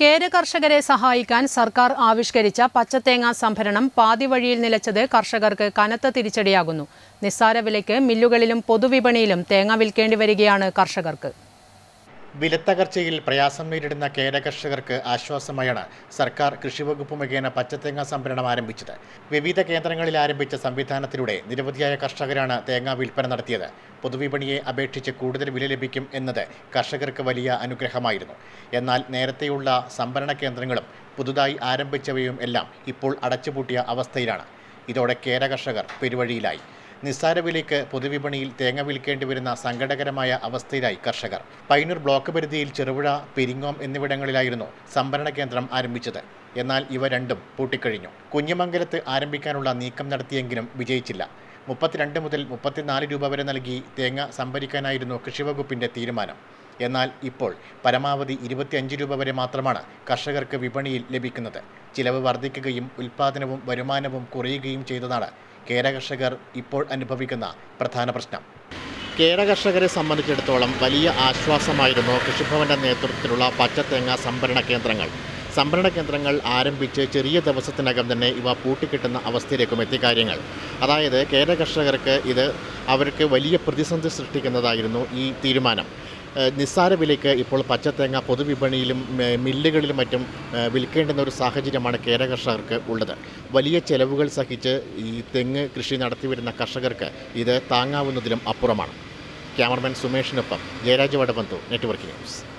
കേര കർഷകരെ സഹായിക്കാൻ സർക്കാർ ആവിഷ്കരിച്ച പച്ചത്തേങ്ങ സംഭരണം പാതിവഴിയിൽ നിലച്ചത് കർഷകർക്ക് കനത്ത തിരിച്ചടിയാകുന്നു. നിസ്സാര വിലയ്ക്ക് മില്ലുകളിലും പൊതുവിപണിയിലും തേങ്ങ വിൽക്കേണ്ടി വരികയാണ് കർഷകർക്ക്. വിലത്തകർച്ചയിൽ പ്രയാസം നേരിടുന്ന കേര കർഷകർക്ക് ആശ്വാസമായാണ് സർക്കാർ കൃഷിവകുപ്പ് മുഖേന പച്ചത്തേങ്ങ സംഭരണം ആരംഭിച്ചത്. വിവിധ കേന്ദ്രങ്ങളിൽ ആരംഭിച്ച സംവിധാനത്തിലൂടെ നിരവധിയായ കർഷകരാണ് തേങ്ങ വിൽപ്പന നടത്തിയത്. പൊതുവിപണിയെ അപേക്ഷിച്ച് കൂടുതൽ വില ലഭിക്കും എന്നത് കർഷകർക്ക് വലിയ അനുഗ്രഹമായിരുന്നു. എന്നാൽ നേരത്തെയുള്ള സംഭരണ കേന്ദ്രങ്ങളും പുതുതായി ആരംഭിച്ചവയും എല്ലാം ഇപ്പോൾ അടച്ചുപൂട്ടിയ അവസ്ഥയിലാണ്. ഇതോടെ കേര കർഷകർ പെരുവഴിയിലായി. നിസ്സാര വിലയ്ക്ക് പൊതുവിപണിയിൽ തേങ്ങ വിൽക്കേണ്ടി വരുന്ന സങ്കടകരമായ അവസ്ഥയിലായി കർഷകർ. പയ്യന്നൂർ ബ്ലോക്ക് പരിധിയിൽ ചെറുപുഴ, പെരിങ്ങോം എന്നിവിടങ്ങളിലായിരുന്നു സംഭരണ കേന്ദ്രം ആരംഭിച്ചത്. എന്നാൽ ഇവ രണ്ടും പൂട്ടിക്കഴിഞ്ഞു. കുഞ്ഞിമംഗലത്ത് ആരംഭിക്കാനുള്ള നീക്കം നടത്തിയെങ്കിലും വിജയിച്ചില്ല. 32 മുതൽ 34 രൂപ വരെ നൽകി തേങ്ങ സംഭരിക്കാനായിരുന്നു കൃഷിവകുപ്പിന്റെ തീരുമാനം. എന്നാൽ ഇപ്പോൾ പരമാവധി 25 രൂപ വരെ മാത്രമാണ് കർഷകർക്ക് വിപണിയിൽ ലഭിക്കുന്നത്. ചിലവ് വർദ്ധിക്കുകയും ഉൽപ്പാദനവും വരുമാനവും കുറയുകയും ചെയ്തതാണ് കേര കർഷകർ ഇപ്പോൾ അനുഭവിക്കുന്ന പ്രധാന പ്രശ്നം. കേര കർഷകരെ സംബന്ധിച്ചിടത്തോളം വലിയ ആശ്വാസമായിരുന്നു കൃഷിഭവന്റെ നേതൃത്വത്തിലുള്ള പച്ചത്തേങ്ങ സംഭരണ കേന്ദ്രങ്ങൾ ആരംഭിച്ച് ചെറിയ ദിവസത്തിനകം തന്നെ ഇവ പൂട്ടിക്കിട്ടുന്ന അവസ്ഥയിലേക്കും എത്തിയ കാര്യങ്ങൾ. അതായത് കേര കർഷകർക്ക് അവർക്ക് വലിയ പ്രതിസന്ധി സൃഷ്ടിക്കുന്നതായിരുന്നു ഈ തീരുമാനം. നിസ്സാര വിലയ്ക്ക് ഇപ്പോൾ പച്ചത്തേങ്ങ പൊതുവിപണിയിലും മില്ലുകളിലും മറ്റും വിൽക്കേണ്ടുന്ന ഒരു സാഹചര്യമാണ് കേര കർഷകർക്ക് ഉള്ളത്. വലിയ ചെലവുകൾ സഹിച്ച് ഈ തെങ്ങ് കൃഷി നടത്തിവരുന്ന കർഷകർക്ക് ഇത് താങ്ങാവുന്നതിലും അപ്പുറമാണ്. ക്യാമറമാൻ സുമേഷിനൊപ്പം ജയരാജ് വടബന്ധു, നെറ്റ്വർക്ക് ന്യൂസ്.